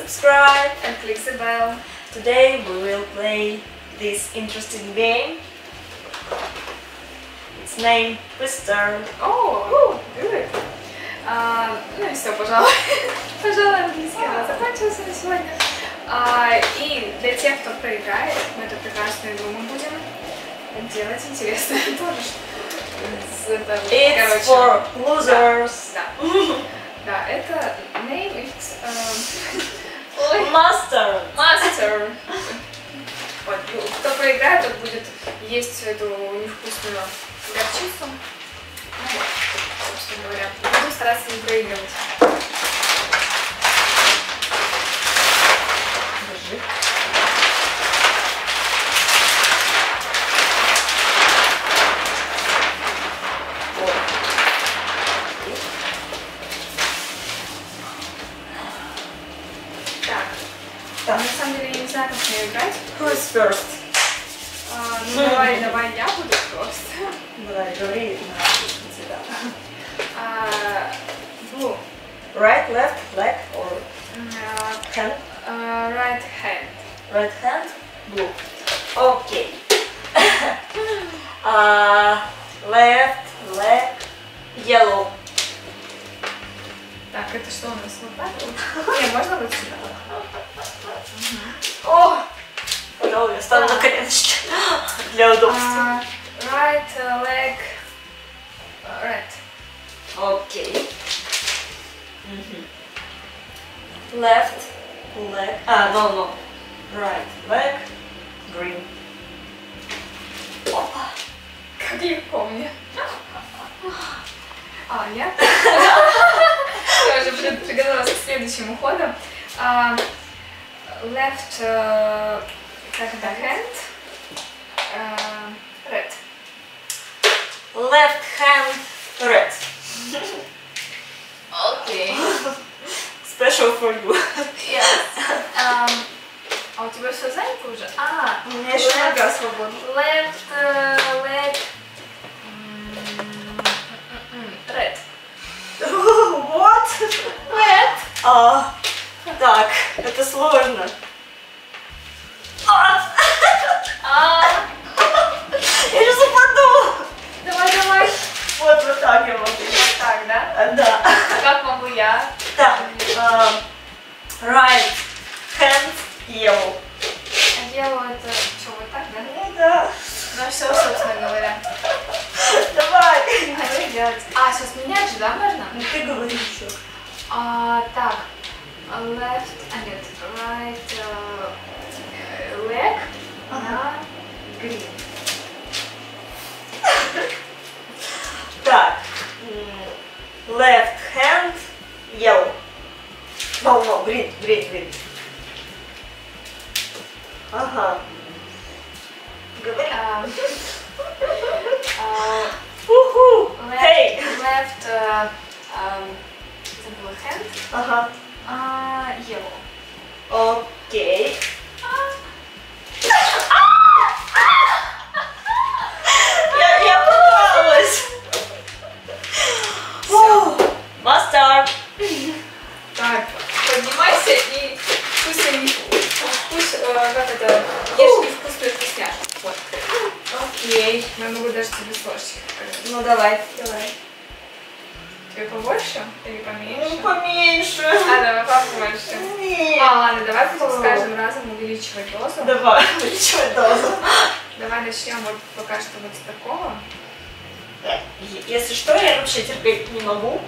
subscribe and click the bell. Today we will play this interesting game. It's named Twister. Oh, good. Ну и все, пожалуй. Пожалуй, английский она закончился на сегодня. И для тех, кто проиграет, мы эту прекрасную игру мы будем делать интересно тоже. It's for losers. Да. Да, это name it Master. Вот, кто проиграет, тот будет есть всю эту невкусную горчицу. Ну вот, собственно говоря. Буду стараться не проигрывать. Держи. На самом деле я не знаю, как мне играть. Who's first? Ну давай я буду просто. Давай, говори на цвета. Blue. Right, left, leg or hand? Right hand. Right hand, blue. Okay. Left, leg, yellow. Так, это что у нас? Вот так вот? Не, можно вот сюда? О! Пожалуй, я стану на коленочки для удобства. Right leg, red. Окей. Left leg. No. Right leg, green. Опа. Как легко мне. Я? Я уже приготовилась к следующему ходу. Left hand, red. Left hand, red. Окей. Special for you. Yes. А у тебя все занято уже? У меня еще нога свободна. Left leg, red. What? Red. Так, это сложно. Я сейчас упаду. Давай. Вот так я могу. Вот так, да? Да. Как могу я? Так, right hand, yellow. Yellow это что, вот так, да? Ну да. Ну все, собственно говоря. Давай. Хочу делать. Сейчас менять же, да, можно? Ну ты говори еще. Так. Left, нет, right leg на green. Так. Left hand, yellow. No, green. Ага. Говори. Hey. Left забыла hand. Ага. Yellow. Окей. Я попалась. Mustard. Так, поднимайся и как это, ешь невкусную вкусняшку. Вот. Окей. Я могу даже тебе с ложечки. Ну давай. Тебе побольше или поменьше? Поменьше. Давай побольше. Нет. Ладно, давай будем с каждым разом увеличивать дозу. Давай, увеличивай дозу. Давай начнем вот пока что вот с такого. Если что, я вообще терпеть не могу.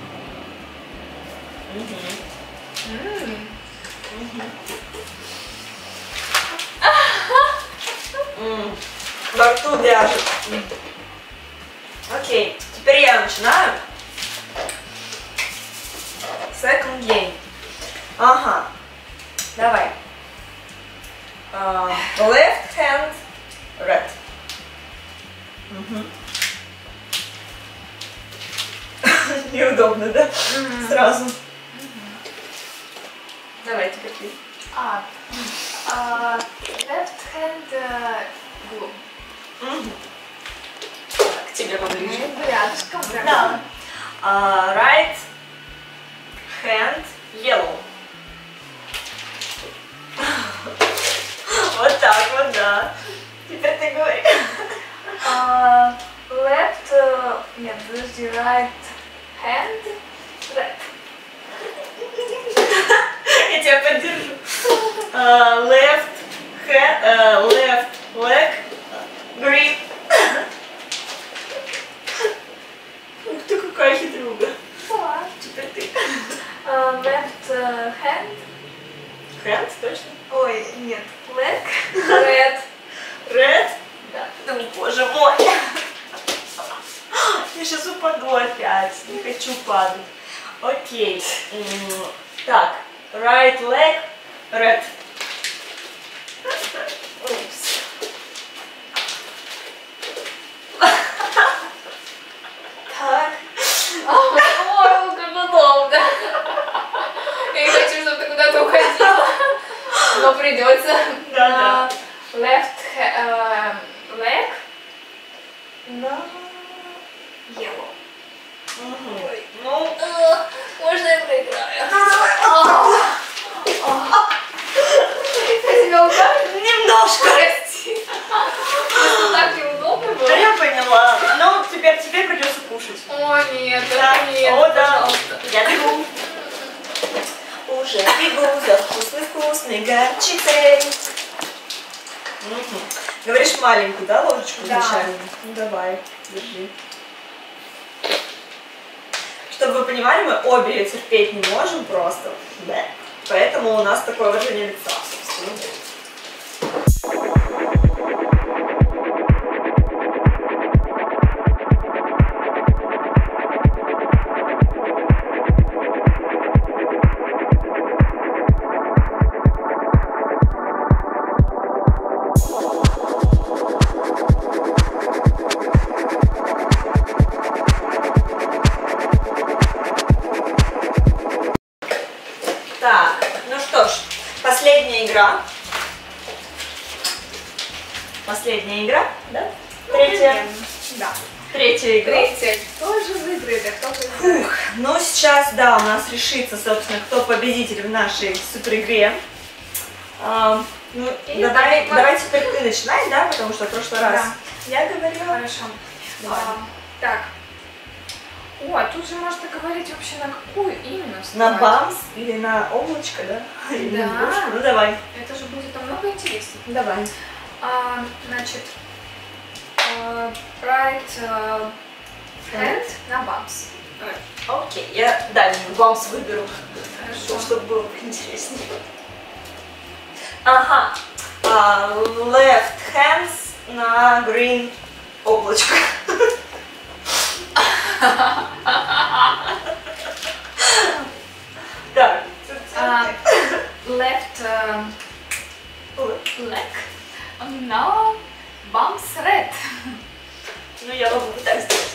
Во рту вяжет. Окей, теперь я начинаю. Second game. Ага. Давай. Left hand, red. Неудобно, да? Сразу. Давай теперь ты. Left hand blue. К тебе поближе. Рядышком. Да. Right hand yellow. Вот так вот, да. Теперь ты говори. Left, нет, подожди, right hand, red. Я тебя поддержу. Left leg, green. Ух ты, какая хитрюга. Да. Теперь ты. Left hand. Hand, точно? Ой, нет. Leg. Red. Red? Да. Да, боже мой. Я сейчас упаду опять. Не хочу падать. Окей. Так. Right leg, red. Упс. Так. Ой, как удобно. Я не хочу, чтобы ты куда-то уходила. Но придется. Да. Left leg на yellow. Ой. Ну, Можно я проиграю? давай. Я тебя укажу? Немножко. Прости. Просто так неудобно было. Да я поняла. Ну, теперь придется кушать. О, нет, Да. нет, О, да. пожалуйста. Я бегу. Уже бегу за вкусной горчицей. Говоришь маленькую, да, ложечку Да. изначально? Ну давай, держи. Чтобы вы понимали, мы обе ее терпеть не можем просто. Да. Поэтому у нас такое выражение лица, собственно. Так, ну что ж, последняя игра. Последняя игра, да? Третья. Да. Третья игра. Третья тоже выиграет, а кто выиграет? Ух, ну сейчас, да, у нас решится, собственно, кто победитель в нашей супер игре. Ну, давай теперь ты начинай, да, потому что в прошлый раз я говорила. Хорошо. Так. О, а тут же можно говорить вообще на какую именно На вставать. бамс или на облачко, да? Или на Да. игрушку. Ну давай. Это же будет намного интереснее. Давай. Значит, right hand на бамс. Окей, я дальний бамс выберу, Хорошо. чтобы было интереснее. Ага. Left hands на green облачко. Так. Left leg на бамс red. Ну, я могу вот так сделать.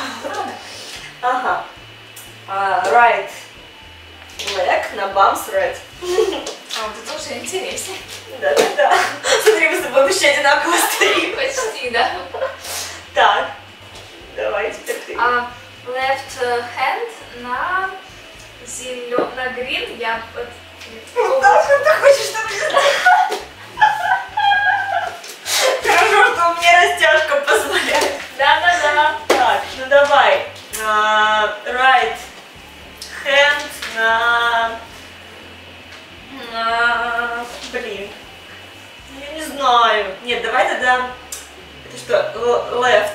Ага. Right leg на bumps red. А вот это уже интереснее. Да. Смотри, мы с тобой вообще одинаково стоим. Почти, да. Так. Давай теперь ты. Left hand на на green. Я Вот так вот ты хочешь, чтобы я... Хорошо, что у меня растяжка позволяет. Да. Так, ну давай. Right hand на... Блин. Я не знаю. Нет, давай тогда... Это что? Left.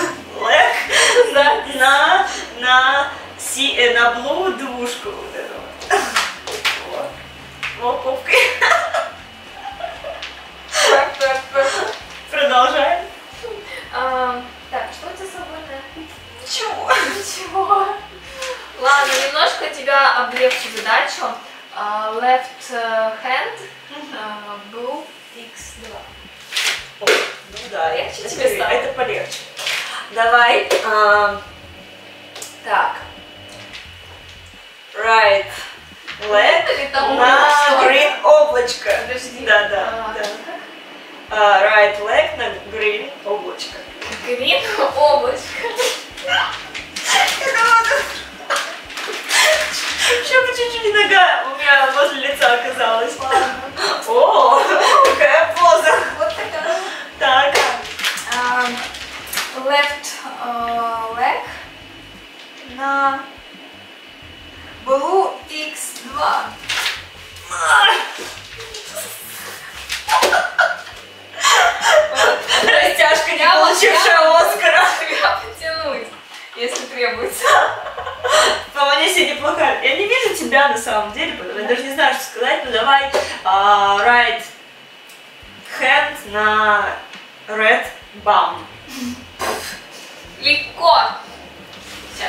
Leg на blue двушку. Вот эту вот. Морковкой. Продолжаем. Так, что у тебя свободное? Ничего. Ладно, немножко тебя облегчу задачу. Left hand, blue, x2. Ну да, Легче это тебе стало? Это полегче. Давай. Так. Right leg на green облачко. Подожди. Да. Right leg на green облачко. Green облачко. Еще бы чуть-чуть нога у меня возле лица оказалась. О, какая поза. Вот такая. Так. Left leg на Blue X2. Растяжка, не получившая Оскара. Я потянусь, если требуется. По мне сегодня неплохая. Я не вижу тебя на самом деле, поэтому я даже не знаю, что сказать. Но давай right hand на red bum. Легко. Сейчас.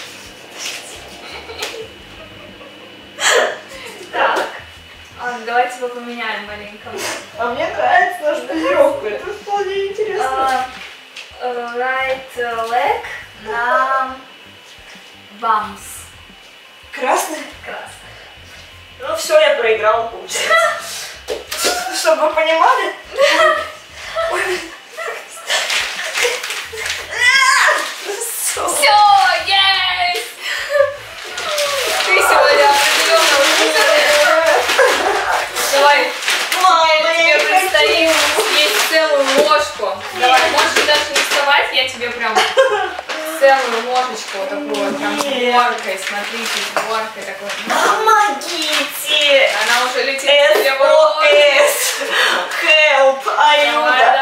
Так. Давайте его поменяем маленько. А мне нравится наша дозировка, это вполне интересно. Right leg на bumps. Красный? Красный. Ну все, я проиграла, получается. Чтобы вы понимали. Все, есть! Ты сегодня определенно лузер. Давай. Тебе предстоит съесть целую ложку. Давай, можешь даже не вставать, я тебе прям целую ложечку вот такую вот, прям с горкой, смотрите, с горкой такой. Помогите! Она уже летит тебе в рот. SOS! Help! Аюда!